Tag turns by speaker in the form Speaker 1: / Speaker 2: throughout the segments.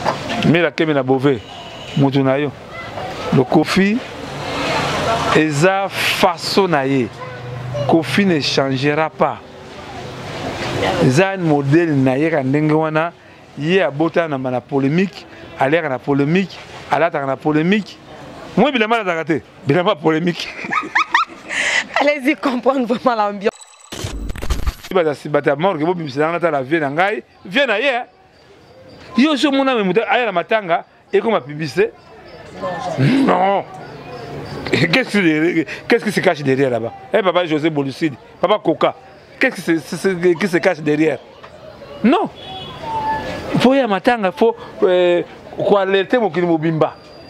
Speaker 1: Mais la kemi na bové mutu na yo le Kofi eza façon na ye Kofi ne changera pas eza un modèle na ye ka ndenge wana ye abota na polémique aller na polémique alata na polémique moi bilama la raté bilama polémique.
Speaker 2: Allez-y comprendre vraiment l'ambiance.
Speaker 1: Si bata mort que vous bimisi na la vie na ngai vie na ye yo so mona me aya na matanga et comme publicité. Non. Qu'est-ce qui se cache derrière là-bas? Eh papa José Bolucide, papa Coca. Qu'est-ce qui se cache derrière? Non. Il faut y a matanga, il faut quoi alerter mon kili mobimba.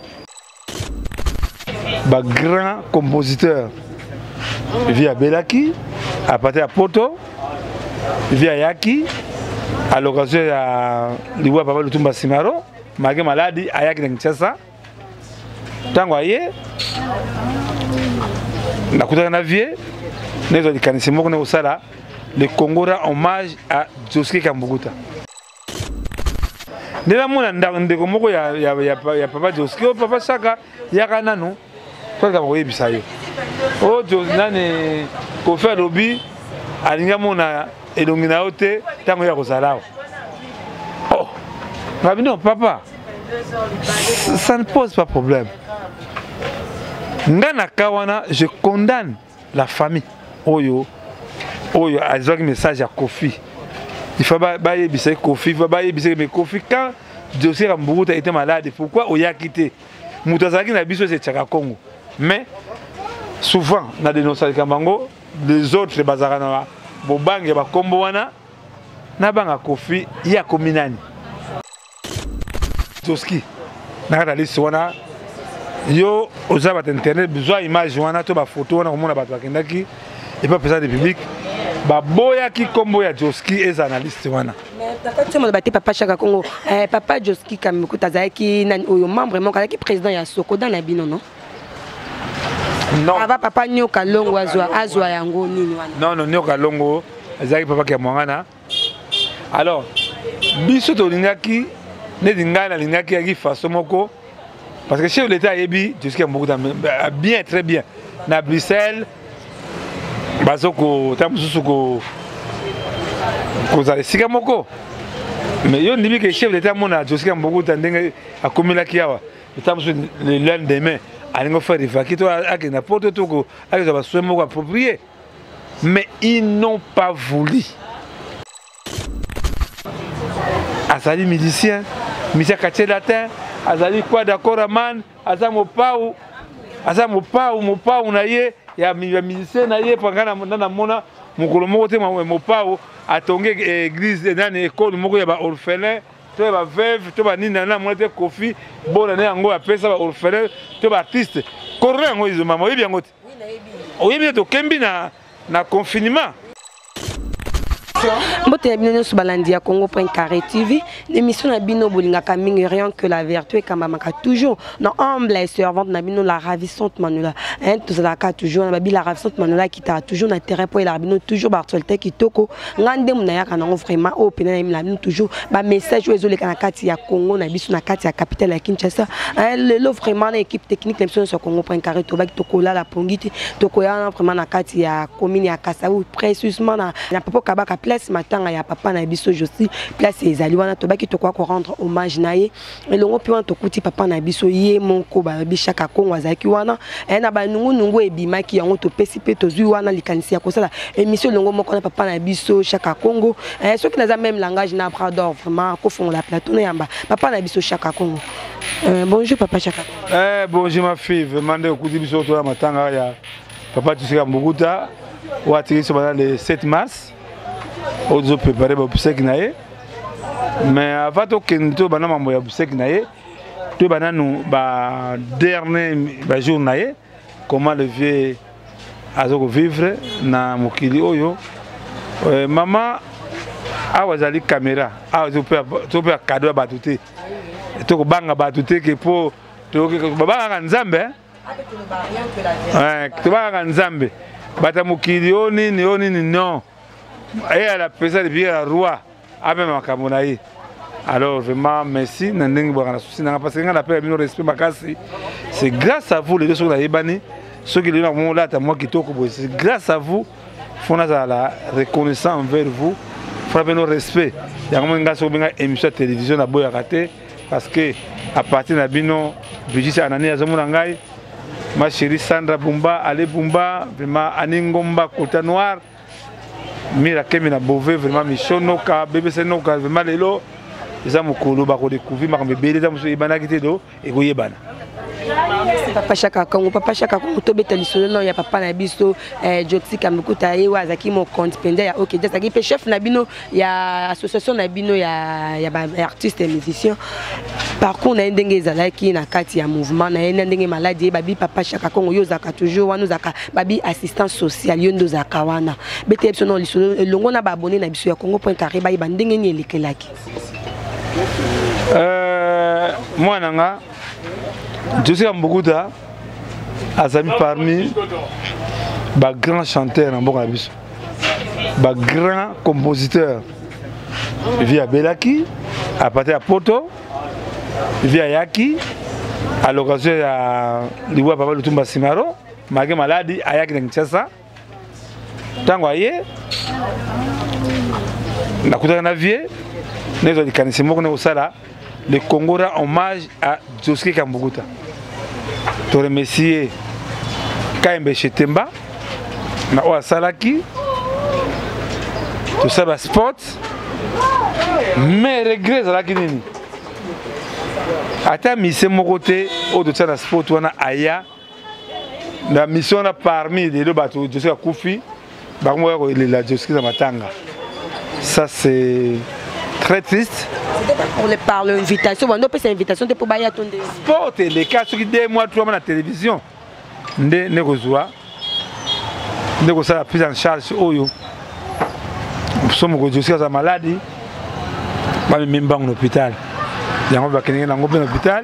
Speaker 1: Ba grand compositeur via Belaki, à partir à Poto, via Yaki, à l'occasion de l'Ivoire papa Lutumba Simaro, malgré maladie, à Yaki Nchasa. Tant que na vie, le Congo rend hommage à Joski Kambuguta. Nela mona ndeko moko ya papa Joski, papa Saka yakana no. Toi ka moye bisayo. O Josnane ko faire lobby alinga mona elongina ote tango ya kozalao. Oh. Ngabino papa. Ça ne pose pas problème. Ngana kawana, je condamne la famille. Oyo azaki message à Kofi. Il faut pas yebisa Kofi, il faut pas yebisa mais Kofi quand Josi Kambuguta était malade, pourquoi oya quitté? Moutazaki na biso c'est Tchaka Congo. Mais souvent na dénoncer Kambango, les autres bazarana bobange ba kombo wana na banga Kofi ya kominani. Joski na la liste wana yo oza internet besoin image wana to ba photo wana komona bato bakendaki et pas présent de public ba boya ki kombo ya Joski les analystes wana
Speaker 2: mais papa tu me batté papa Chaka Congo papa Joski Kambuguta zaki nani oyo membre mon kala ki président ya Soko dans la bino non ava papa Nyoka Longo azwa yango nini wana
Speaker 1: non Nyoka Longo zaki papa ki mwangana alors biso to lingaki ne dingana lingaki ya ki façon moko. Parce que le chef de l'État est bien, très bien. À Bruxelles, mais il dit que le chef de l'État a commis la Kiawa. Le lendemain, il a fait des vagues, n'importe quoi, approprié. Mais ils n'ont pas voulu. Azali miliciens, Michel Kachelata. Azali quoi d'accord aman azamo pau na ye ya musicien na ye pangana na mona mukolo moko te mo pau atonge église dans école moko ya ba orphelin to ba veuve to ba nina na mona te Kofi bona na yango ya pesa ba orphelin to ba artiste correct ngo izo mama yebi yango te oui na yebi to kembi na confinement.
Speaker 2: Mbote ya bino sur Balandia Congo.carré TV, l'émission na bino bolinga kaming rien que la vertu et kamamaka toujours dans humble et servante na bino la ravissante Manula. Hein tout ça ka toujours na la ravissante Manula qui t'a toujours na terrain pour la bino toujours Bartolte kitoko ngande munaya kana vraiment au pena na bino toujours ba message ozo le kana kati ya Congo na biso na kati ya capitale ya Kinshasa. Hein le vraiment l'équipe technique l'émission sur Congo.carré to ba tokola la pongiti tokoya vraiment na kati ya commune ya Kasaou précisément na papa kabaka place matanga ya papa na biso Josi place ezali wana to baki to kwa rendre hommage na ye elongo pe wana to kuti papa na biso ye monko ba Chaka Congo azaki wana na ba nungu ebimaki yango to pesi pe to zui wana likanisi ya kosala émission longo moko na papa na biso Chaka Congo ceux qui n'a même langage na prador vraiment ko fond la plateau na yamba papa na biso Chaka Congo. Bonjour papa Chaka Congo.
Speaker 1: Bonjour ma fille vraiment de kuti biso to matanga ya papa Josi Kambuguta ou atterri sur le 7 mars. Ils ont préparé pour obsèques naïe, mais avant que tout banana mambo ya obsèques naïe, tout banana nous dernier jour naïe, comment le vieux a vivre na mokili oyo, maman a wazali caméra, a tu peux cadeau batouté, tu peux banga batouté que pour tu banga nzambe, tu banga nzambe, bata mokili oni non. Et à la présence de la roi, avec ma camonaï. Alors vraiment merci nandenge bwana souci nanga parce que nga appelle bino respect makasi. C'est grâce à vous les deux sur la ebani ceux qui le moment là ta moi qui toko c'est grâce à vous fona la reconnaissance envers vous. Frappez nos respect. Ya comme nga so benga émission télévision na boya raté parce que à partir de bino Brigitte Anani azomuna ngai ma chérie Sandra Bumba Ale Bumba vraiment Aningomba Kota Noir Mira Kemina Bové vraiment Michonoka BBC Noka vraiment lelo eza mokolo ba ko découvrir ma bébé eza muso ibana kité do e ko yebana
Speaker 2: Papa Chaka Kongo to beta lisolo no ya papa na biso Joti Kambukuta ye wazaki mo compte penda ya OK déjà ki chef na bino ya association na bino ya ba artiste et musicien par contre na ndenge ezalaki na kati ya mouvement na ndenge maladie babi papa Chaka Kongo yo zaka toujours wana zaka babi assistance sociale yo ndo zaka wana beta biso no lisolo longo na ba abonné na biso ya Congo.carré ba ndenge ni elekelaki
Speaker 1: moi nanga José Kambukuta azami parmi les grands chanteurs en Bongabis, les grands compositeurs via Belaki, à partir de Poto, via Yaki, à l'occasion de l'Iwa Papa Lutumba Simaro, malgré maladie, à Yaki Nchasa. Tango aye, na kuta na vie, nous avons dit le Congo rend hommage à José Kambukuta. Je remercie Kaimbe Chetemba, na Oa Salaki, tout ça va sport, mais regret Salaki nini. Ata mission mon côté, au de ça sport on a aya, la mission a parmi les deux bateaux José Koufi, bah moi il la José Matanga. Ça c'est très triste.
Speaker 2: On les parle l'invitation, on peut cette invitation de pour bailler ton
Speaker 1: sport les cas qui 2 mois 3 mois à la télévision. Ne kozwa. Ne ko ça la prise en charge oyo. Somo ko José za maladie. Ba même bang l'hôpital. Yango ba kenenge nango ben hôpital.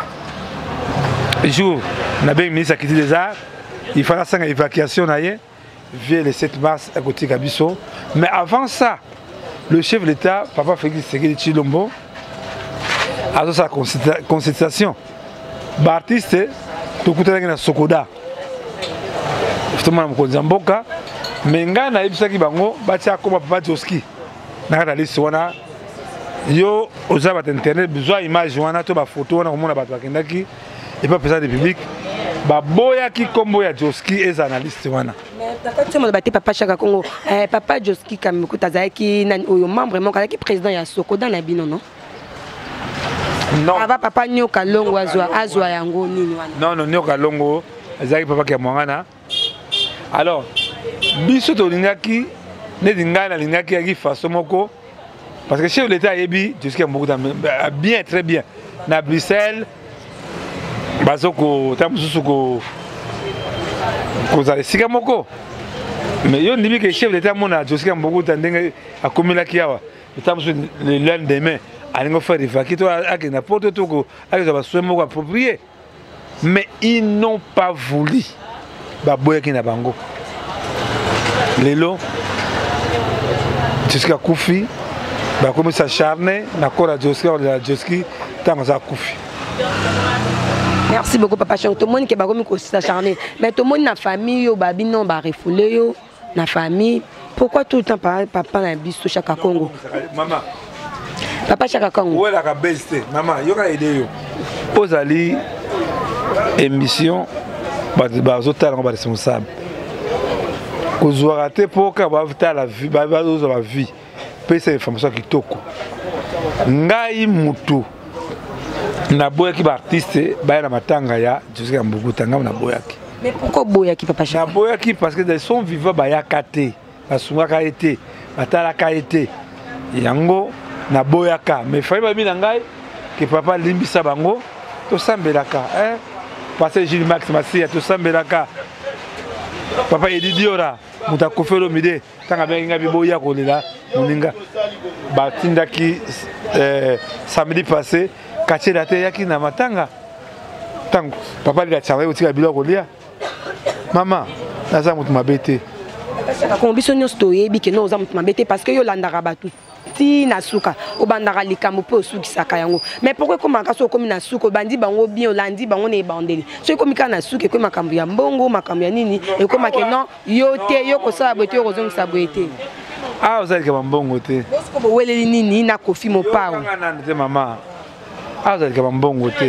Speaker 1: Jour na ben ministre qui des arts, il fera 5 évacuation na ye via le 7 mars à côté Kabiso. Mais avant ça, le chef de l'État, Papa Félix Tshisekedi Tshilombo, a sa consultation. L'artiste, tout le monde est Sokoda. Justement, je suis Mboka. Mais nga na ibisa ki bango, batia comme Papa Joski. Na la liste wana. Yo, oza bat internet, besoin image wana, to ba photo wana komona bato bakendaki. Et pas président de public. Ba boya ki kombo ya Joski les analystes wana.
Speaker 2: Papa Chaka Kongo, Papa Joski Kambukuta zaki nani oyo membre mon kala ki président ya Sokoda na bino non?
Speaker 1: Non.
Speaker 2: Ava papa Nyoka Longo azwa yango nini wana?
Speaker 1: Non, Nyoka Longo zaki papa ki mwangana. Alors, biso to lingaki ne dingana lingaki ya ki façon moko parce que chef de l'État yebi Joski Kambukuta bien très bien na Bruxelles. Bazoko tamususu ko kozale sika moko mais yo ndibi ke chef d'état mona Joski Kambukuta ndenge akomela kiawa tamusu le lendemain alingo faire évacuer to ak na porte to ko ak za basoin moko approprié mais ils n'ont pas voulu baboya ki na bango lelo Joski akufi ba komisa acharné na kora Joski tango za akufi.
Speaker 2: Merci beaucoup papa Chaka. Tout le monde qui est bagomi ko s'acharner. Mais tout le monde na famille yo babi non ba refoulé yo na famille. Pourquoi tout le temps papa na biso Chaka Kongo?
Speaker 1: Maman.
Speaker 2: Papa Chaka Kongo.
Speaker 1: Ouais la kabeste. Maman, yo ka aider yo. Ozali émission ba zotala ba responsable. Kozwa raté pour ka ba vita la vie, ba zo ba vie. Pesa information kitoko. Ngai mutu. Na boyaki ba artiste ba na matanga ya José Kambukuta ngam na boyaki.
Speaker 2: Mais pourquoi boyaki papa Chaka?
Speaker 1: Na boyaki parce que ils sont vivants ba ya kate, basunga ka été, batala ka été. Yango na boyaka, mais fallait ba bina ngai que papa limbisa bango to sambelaka, hein? Passer Gilles Max Massia to sambelaka. Papa Edidiora muta kofelo mide tanga benga biboya ko lela moninga. Ba tindaki samedi passé quartier la terre qui na matanga tango papa li a charé otika biloko lia maman naza mutu mabete
Speaker 2: Chaka Kongo biso nyonso toyebi ke no oza mutu mabete parce que yo landaka batu ti na suka obandaka likambo pe osukisaka yango mais pourquoi comme akaso comme na suka bandi bango bien olandi bango na ebandeli so comme kana suka ko makambo ya mbongo makambo ya nini e comme que non yo te yo ko sa bote ko zongi sa bote
Speaker 1: ah ozali ka mbongo te
Speaker 2: ko bo weleli nini na kofi mo pao
Speaker 1: ngana te mama ah ozali ka mbongo te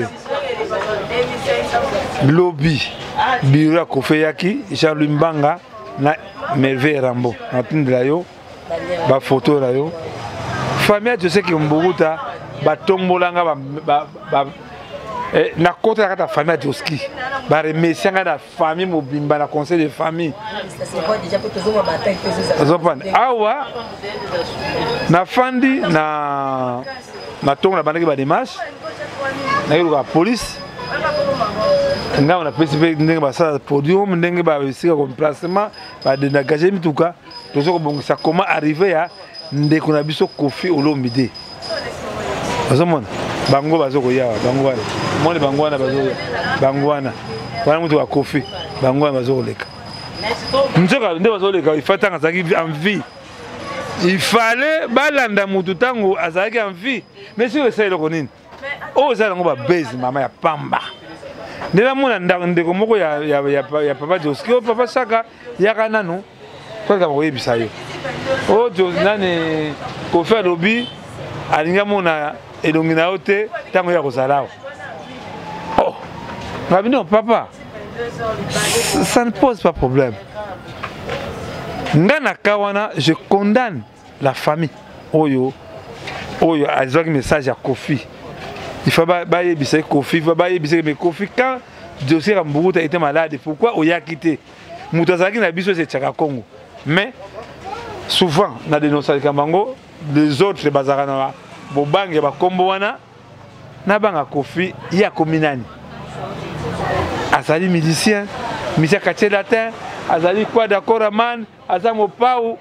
Speaker 1: lobby biro kofi yaki Jean-Louis Mbanga na Merveille Rambo natindela yo ba photo la yo famille je sais que Mbuguta ba tombolanga ba na côté de la famille de ski ba remercier la famille mobimba la conseil de famille awa na fandi na tongo na bandaki ba démarche na yo la police nga on a participé ndenge ba ça podium ndenge ba sika comme placement ba dégager mituka tozo ko ça comment arriver à ndeko na biso Kofi Olomide bazomona bango bazoko yawa bango wana mone bango wana bazo bango wana wana mutu wa Kofi bango wana bazoko leka nzoka nde bazoko leka ifata ngazaki en vie il fallait balanda mutu tango azaki en vie mais si essaye le konini o za ngo ba base mama ya pamba ndela mona ndeko moko ya papa Joski o papa Saka yaka nanu kwa kama oyebisa yo o jo nane ko faire lobby alinga mona elongi na yote tango ya kozalao oh ngabino papa ça ne pose pas problème ngana kawana je condamne la famille oyo azaki message à Kofi il faut ba yebisa Kofi ba yebisa mais Kofi quand José Mbuguta était malade pourquoi oya quitté mutazaki na biso c'est Tchaka Congo mais souvent na dénoncer Kambango les autres bazarana bobange ba kombo wana na banga Kofi ya kominani azali milicien misia kachela terre azali quoi d'accord man azamo pau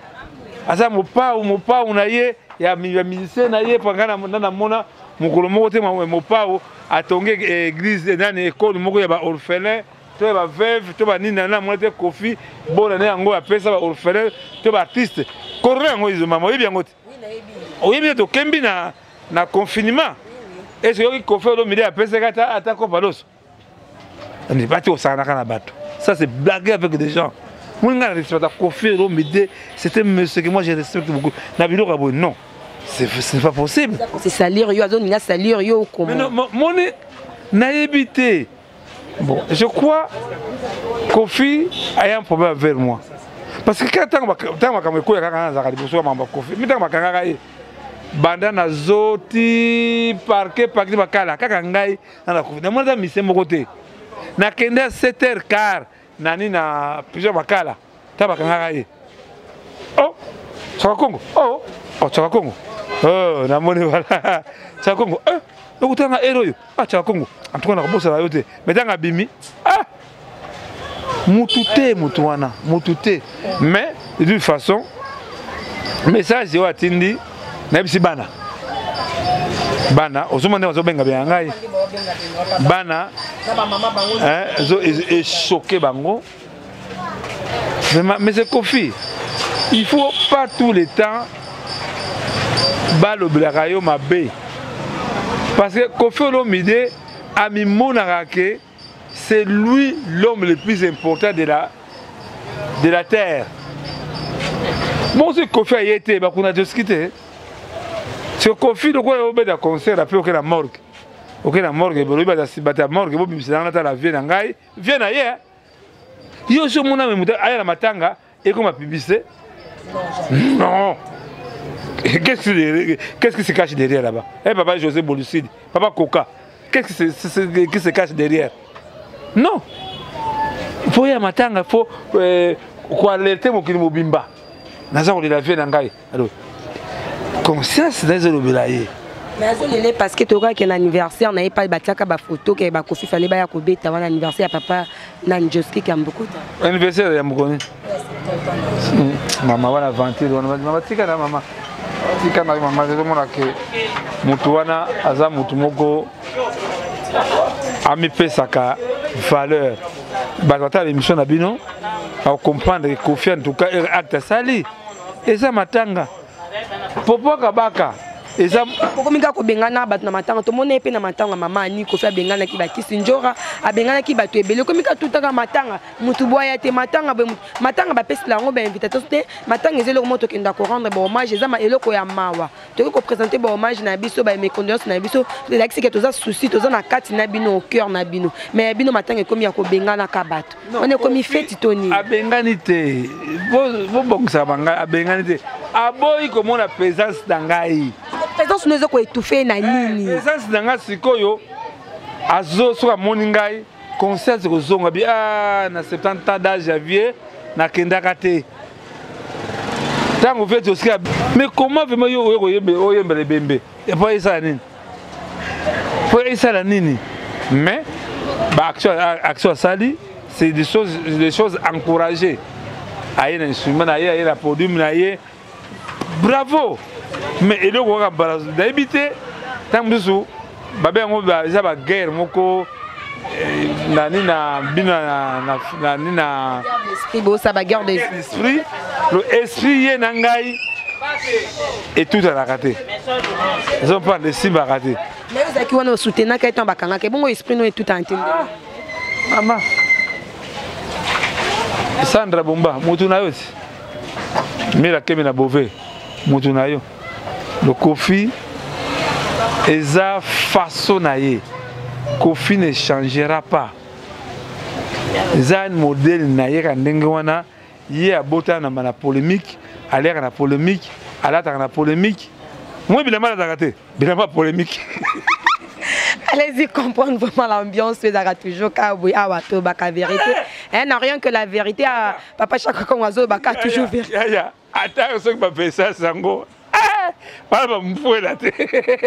Speaker 1: na ye ya milicien na ye pangana na mona mukolo moko te mo pau atonge église nani école moko ya ba orphelin to ba veuve to ba nina na mona te Kofi bona na yango apesa ba orphelin to ba artiste corre yango izo mama yebi yango te oui bien to kembi na confinement est-ce que Kofi Olomide apesa kata atako palos on est parti au sanaka na bato ça c'est blaguer avec des gens moi nga respecte Kofi Olomide c'était monsieur que moi je respecte beaucoup na bilo kabo non c'est pas possible
Speaker 2: c'est salir yo azoni na salir yo comment
Speaker 1: mais non mon na évité bon je crois Kofi a un problème vers moi parce que quand tant kama ko ya kaka za kali boso mamba Kofi mi tant makanga e banda na zoti parquet bakala kaka ngai na Kofi na mwana misembo côté na kende 7h15 nani na plusieurs bakala ta bakanga e oh Tchaka Congo oh Tchaka Congo oh na moni wala Tchaka Congo lokutanga ero yo Tchaka Congo en tout cas na bosa la yote mais tanga bimi mutuwana mutute mais de toute façon message yo atindi na bisi bana osomande wazo benga bien ngai bana zo est choqué bango mais c'est Kofi il faut pas tout le temps balobela yo mabe parce que Kofi Olomide a mis monarque c'est lui l'homme le plus important de la terre. Bon, c'est Kofi a été, on a déjà quitté. C'est Kofi, donc on a un concert, après on a la morgue. On a la morgue, on a la morgue, on a la vie, viens ailleurs. Yo, je mon ami, ailleurs la matanga, et comme a publicité. Non. Qu'est-ce qui se cache derrière là-bas? Eh, papa José Bolucide, papa Coca, qu'est-ce qui se cache derrière? Non. Il faut y avoir matanga, il faut alerter mon kili mobimba. Naza on la vie nangai. Alors conscience dans le bilaye.
Speaker 2: Mais azolele parce que tu vois qu'un anniversaire n'a pas batiaka ba photo que ba Kofi fallait ba ya ko beta wana anniversaire papa nan Joski Kambukuta.
Speaker 1: Anniversaire ya mukoni. Mama wana vantir wana mama tika na mama. Tika na mama zezo mona ke mutu wana aza mutu moko ami pesaka valeur. Bakata l'émission na bino à comprendre que Kofi en tout cas acte sali. Et ça matanga. Popo Kabaka. Et ça,
Speaker 2: Kokomika ko bengana bat na matanga to mona pe na matanga mama ani ko fa bengana ki ba kisinjora a bengana ki ba to ebele komika tutaka matanga mutu boya te matanga ba pesi la ngo ba invitation te matanga ezelo moto kenda ko rendre ba hommage ezama eloko ya mawa to ko présenter ba hommage na biso ba mes condoléances na biso de la que toza souci toza na kati na bino au cœur na bino mais bino matanga komi ya ko bengana ka bato on est comme fête toni
Speaker 1: a bengani te bo bongsa banga a bengani te aboyi ko la présence dangai.
Speaker 2: Présence nous ko étouffé na nini.
Speaker 1: Présence nanga sikoyo azo soka moningai concert ko zonga bi na 70 ans d'âge Javier na kendaka te. Tango fait aussi mais comment vraiment yo yembe le bembe et pas ça nini. Pour ça la nini. Mais ba action sali c'est des choses encouragées. Aïe na instrument aïe la produit na aïe. Bravo. Mais il y a des habité tant que ça babé on va ça va guerre moko nani na bina nani na
Speaker 2: esprit beau ça va guerre des
Speaker 1: esprit le esprit y nangai et tout à la raté ils ont pas de simba raté
Speaker 2: mais vous avez qui on soutenir quand on bakanga que bon esprit nous est tout entendre
Speaker 1: maman Sandra Bomba mutu na yote mira kemi na bové mutu na yo le Kofi est sa façon naïe. Kofi ne changera pas. Zan modèle naïe quand n'engwana y a bota na mana polémique, aller na polémique, aller dans la polémique. Moi bien mal à rater, bien mal polémique.
Speaker 2: Allez-y comprendre vraiment l'ambiance, c'est toujours kaboui awato baka vérité. N'a rien que la vérité à papa chaque comme oiseau baka toujours vérité.
Speaker 1: Attends ce que m'a fait ça sango. Pas me fouer la tête.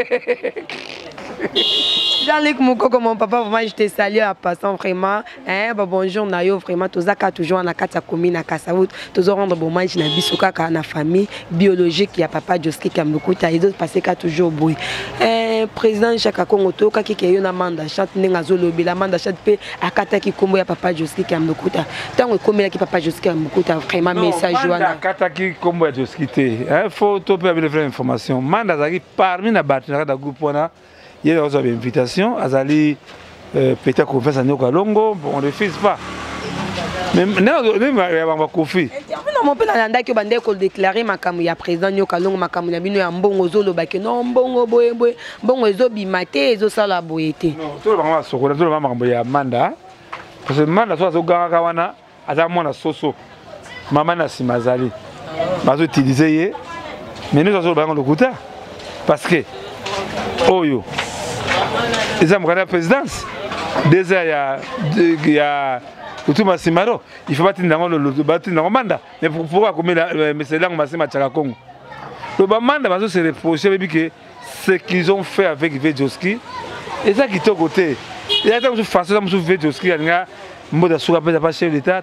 Speaker 2: Jean-Luc Moukoko, mon papa, vraiment, je te salue en passant vraiment. Bonjour, Nayo, vraiment, tous les toujours en Akata commune à Kassaout, tous rendre bon match na Bisoka, na famille biologique, il y a papa Joski qui a beaucoup de choses passé qu'à toujours bruit. Président Chaka Kongo Toka qui a eu un mandat, chante Nengazolo, la mandat chante pe Akata qui combo ya papa Joski qui a beaucoup de tant que comme là qui papa Joski a beaucoup de vraiment message joana.
Speaker 1: Akata qui combo ya Joski te. Faut topé avec les vraies informations. Mandat zaki parmi na battre da groupe wana. Il y a une invitation, Azali peut-être qu'on fait ça Longo, on ne refuse pas. Mais on va Kofi.
Speaker 2: Non, mon père n'a que bandé qu'on déclarer ma camu ya président Nyoka Longo ma camu na bino ya mbongo zolo ba ke non mbongo boye boye mbongo ezo bimate ezo sala boyete.
Speaker 1: Non, tout le monde sokola tout le monde ya manda. Parce que manda so so ganga wana aza mona soso. Maman na simazali. Bazo utiliser ye. Mais nous avons le kuta parce que Oyo. Ils ont la présidence. Déjà, il y a Outuma Simaro. Il faut battre dans le mandat. Mais pourquoi comme c'est là que Massima Tchakakongo. Le mandat va se reprocher que ce qu'ils ont fait avec Vedjoski. Et ça qui est au côté. Il y a une façon de Vedjoski. Il y a un chef d'État.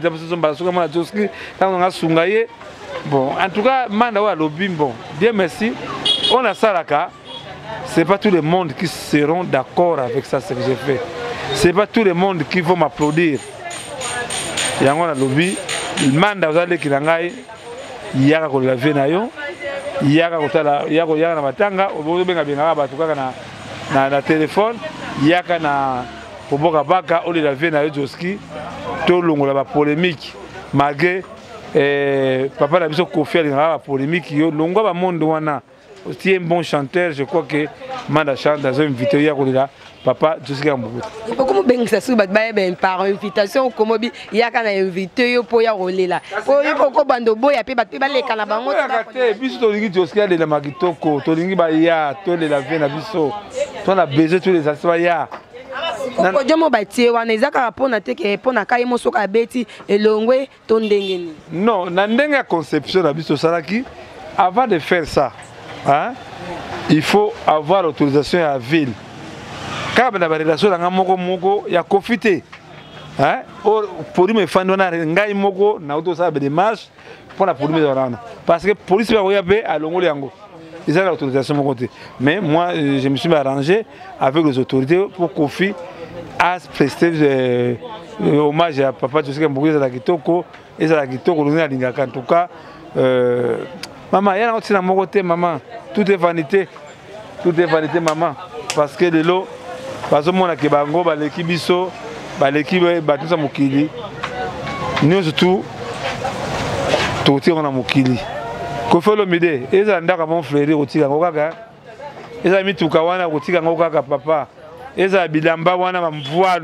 Speaker 1: Bon, en tout cas, mandat bon, bien merci. On a ça là. Ce n'est pas tout le monde qui seront d'accord avec ça, ce que j'ai fait. Ce n'est pas tout le monde qui vont m'applaudir. Il y a un lobby, le mandat vous allez qu'il y a la venayon, il y a la matanga, au bout de téléphone, il y a un baka, au lieu de la venayon Joski, tout le monde a polémique, malgré papa la biso Kofi a polémique, il y a un monde aussi un bon chanteur, je crois que Manda chante dans une vidéo papa Joski Mbukuta.
Speaker 2: Comment ben ça sous ben par invitation comme il y a quand invité pour y rouler là. Pour bando boya pe ba le kana bango.
Speaker 1: Biso to lingi Joski de la magitoko, to lingi ba ya, to le la vena biso. To na baiser tous les aspects ya.
Speaker 2: Ko jomo ba tie wana ezaka pona te ke pona kai mo soka beti elongwe to ndengeni.
Speaker 1: Non, na ndenga conception na biso salaki avant de faire ça. Hein? Il faut avoir l'autorisation à la ville. Quand on a la relation avec Moko, il y a profité. Pour me faire un moko, na auto ça des marches pour la police. Parce que la police va regarder à l'ongoliango. Ils ont l'autorisation de mon côté. Mais moi, je me suis arrangé avec les autorités pour Kofi à prester hommage à papa Joski Mbukuta à la Kitoko et à la Kitoko. En tout cas, Maman, il y a un mon côté, maman. Tout est vanité. Tout est vanité, maman. Parce que de l'eau, parce que mon akibango, l'équipe biso, l'équipe tout ça mokili. Nous surtout, tout est on a mokili. Qu'on fait le midi. Et ça n'a pas mon frère au tigre au gaga. Et ça mis tout kawana au tigre au gaga papa. Et ça bilamba wana m'voit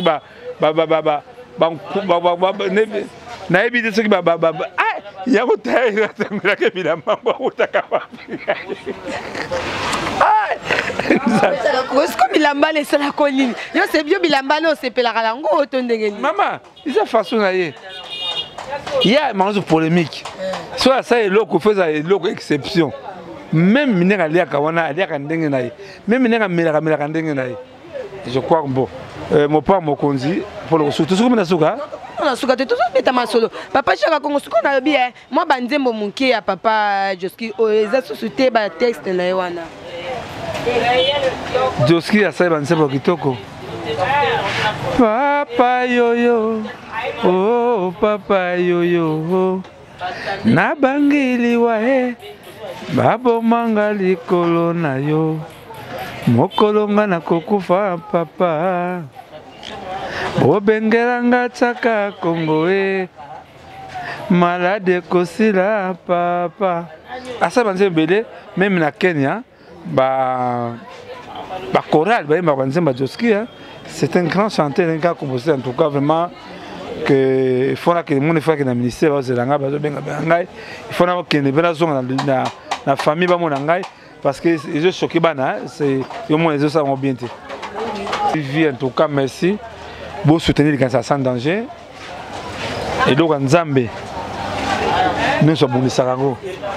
Speaker 1: na ebide soki ya kotaira tangula ke bilamba kotaka
Speaker 2: est-ce que bilamba lesala kolini yo c'est bien bilamba no sepelaka lango otondengeni
Speaker 1: maman isa façon na ye ya manzo polémique soit ça est loko faisait loko exception même minera liaka wana aliaka ndenge na ye même minera melaka ndenge na ye je crois que bon mon père mokonzi pour le surtout comme na suka
Speaker 2: on suka te tout beta masolo papa chaka kongo suka na lobi moi banzembo munke ya papa Joski eza susute ba texte na wana
Speaker 1: Joski asa banzembo kitoko papa yoyo oh papa yoyo na bangili wae babo mangali kolona yo mokolonga na kokufa papa obengelanga tsaka Kongo malade kosila papa asa banze bele même na Kenya ba chorale ba banze ba Joski c'est un grand chanteur un gars compositeur en tout cas vraiment que il faut que le monde fasse que na ministère zelanga ba benga ngai il faut que ne bena zonga na famille ba mona ngai parce que je choqué bana c'est au moins les ça vont bien te vie en tout cas merci beau soutenir quand ça sans danger et donc nzambe nous sommes boni sarango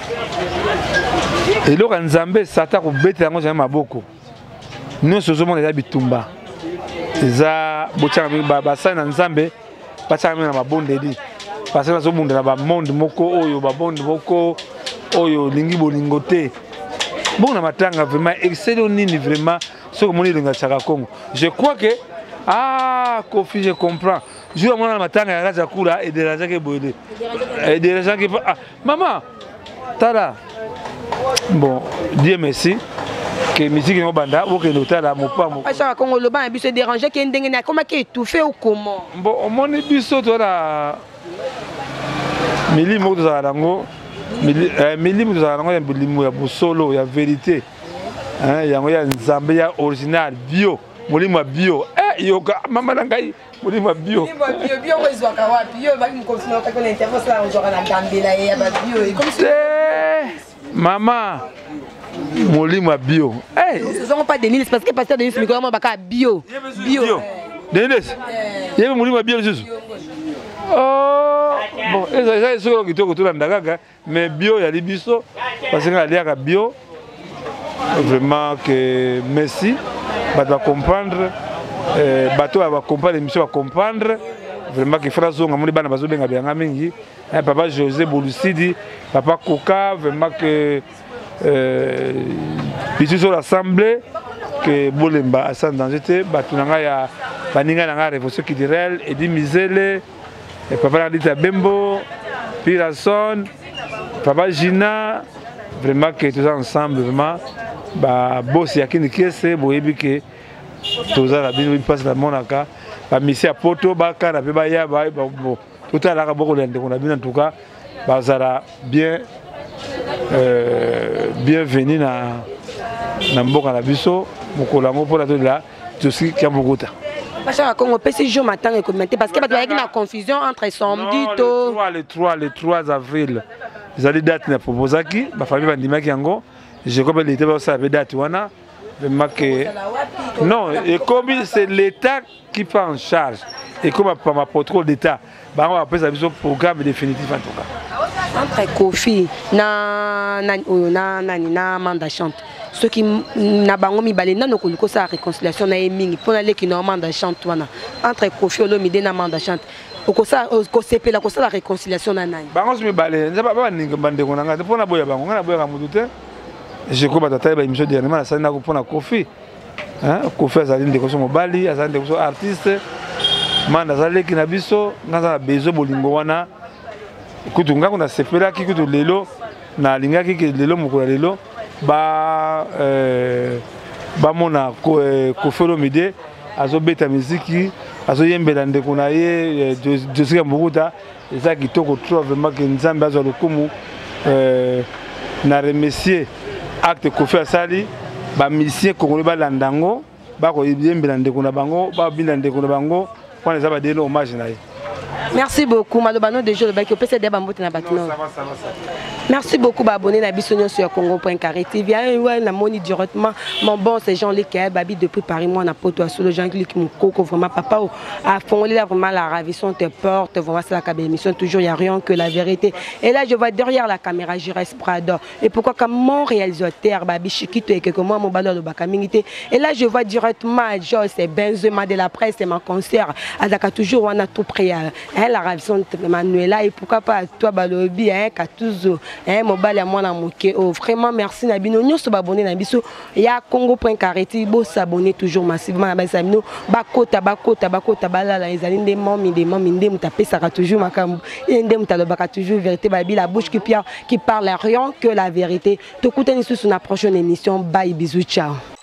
Speaker 1: et donc nzambe sata ko betela ngo jamais maboko nous sommes les bitumba za bochanga ba sana nzambe bachanga na mabondeli parce que bazo bundela ba monde moko oyo ba bonde moko oyo lingi bolingote bon na matanga vraiment excellent nini vraiment ce que mon linga chaka Congo je crois que Kofi je comprends je vois mon matanga ya raja kula et de la jake boyde et de la jake maman tala bon Dieu merci que musique no banda o que notala mo pa mo
Speaker 2: chaka Congo le ban biso déranger que ndenge na comment que étouffé ou comment
Speaker 1: bon mon biso to la mili mo to za lango mili mo to za lango ya bilimo ya bosolo ya vérité yango ya nzambe ya original bio molimo bio yoka mama nangai molimo bio
Speaker 2: bio wezo akawapi yo ba mkonfina kwa kona interview ça on joue na gambela ya ba bio comme ça
Speaker 1: maman molimo bio
Speaker 2: ce sont pas Denis parce que pasteur Denis miko ma baka bio
Speaker 1: Denis yebe molimo bio juste bon ça c'est ce que tu as ndagaga mais bio ya libiso parce que aliaka bio vraiment que merci va comprendre bateau va comprendre l'émission va comprendre vraiment que frère zonga moni bana bazo benga bianga mingi papa José Boulusidi papa Koka vraiment que ici sur l'assemblée que bolemba asan danger batunanga ya baninga nanga révolution culturelle et di misele et papa Radita Bembo Pirason papa Gina vraiment que tous ensemble vraiment ba boss yakini kese boyebi ke toza la bino passe la monaka ba misi a poto ba kana pe ba ya ba bon tout à l'heure beaucoup lende on a bien en tout cas bazara bien bienvenue na mboka na biso mokolango pour la là Joski Kiambogota
Speaker 2: Pacha Congo PC jour matin et commenter parce que il y a une confusion entre samedi to
Speaker 1: le 3 avril ils allaient date na proposaki ba famille bandimaki yango je crois que l'État va savoir date wana vraiment que non et comme c'est l'État qui prend en charge et comme ma contrôle d'État bah on va appeler ça un programme définitif en tout cas
Speaker 2: entre Kofi na Manda chante ceux qui na bango mibale na no ko sa réconciliation na mingi pour aller qui Manda chante wana entre Kofi Olomide na Manda chante ko sepela ko la réconciliation na nani
Speaker 1: bango mibale nza ba ninga bande ko nanga pour na boya bango na boya mutu je crois que tu as émission dernièrement ça n'a pas Kofi Kofi azali ndeko so mobali azali ndeko so artiste manda azali ki na biso ngaza bezo bolingo wana kutunga kuna sepela ki kutu lelo na lingaki ke lelo mokolo lelo ba mona Koffi Olomide azobeta miziki azoyembela ndeko na ye Josika Mbukuta eza kitoko trop vraiment que Nzambe azwa lokumu na remercier acte Koffi asali ba musicien congolais balandango bakoyembela ndeko na bango babinda ndeko na bango wana eza badeno hommage na ye.
Speaker 2: Merci beaucoup malobano déjà le bac au PC débat mbote na batino. Merci beaucoup abonné na bisonyo sur Congo.carré TV. Ouais na moni directement mon bon c'est Jean-Luc Babi depuis Paris moi na poto sur le Jean-Luc Mukoko vraiment papa a fondé là vraiment la ravissante porte vraiment c'est la cabine émission toujours il y a rien que la vérité. Et là je vois derrière la caméra Jires Prado et pourquoi comme mon réalisateur Babi Chikito et que moi mon ballon de bakamingité et là je vois directement Joyce c'est Benzema de la presse c'est mon concert Azaka toujours on a tout prêt la ravissante Manuela et pourquoi pas toi balobi Katuzo mobile à moi na moké oh vraiment merci na bino nyonso babonné na biso ya Congo.carré TV bo s'abonner toujours massivement na basamino bakota balala ezali nde momi nde mutapesaka toujours makambo nde mutalobaka toujours vérité babi la bouche qui parle rien que la vérité tokutani sous une prochaine émission bye bisous ciao.